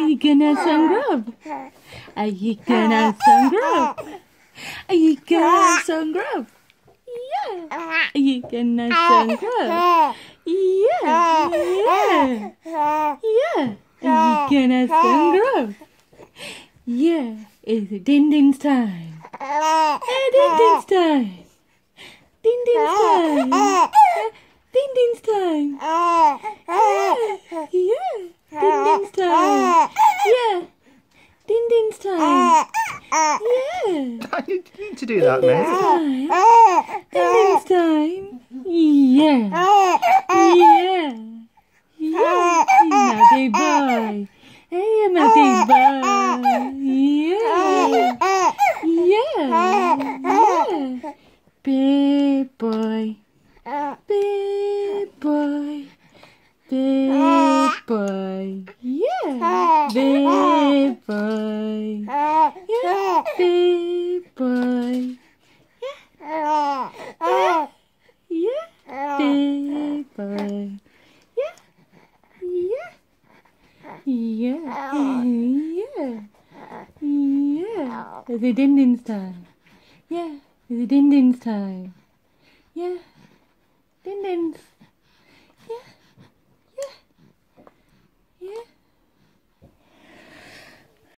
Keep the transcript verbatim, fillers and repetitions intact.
you gonna have some grub? Are you gonna have some grub? Are you gonna have some grub? Yeah. Are you gonna have some grub? Yeah. Yeah. Yeah. Are you gonna have some grub? Yeah. It's Din Din's time. Hey, Din Din's time. Din Din's time. Din Din's time. Yeah. Yeah. Din Din's time. Yeah. Din Din's time. Yeah. You need to do that, mate. Din Din's time. Yeah. Yeah. Yeah. Naughty boy. Hey, naughty boy. Yeah. Yeah. Yeah. Big boy. Big boy. Big boy. Yeah. Big boy. Yeah. Big boy. Yeah. Yeah. Yeah. Big boy. Yeah. Yeah. Yeah. Yeah. Yeah. It's a Din Din's time. Yeah. It's a Din Din's time. Yeah. Din Din's.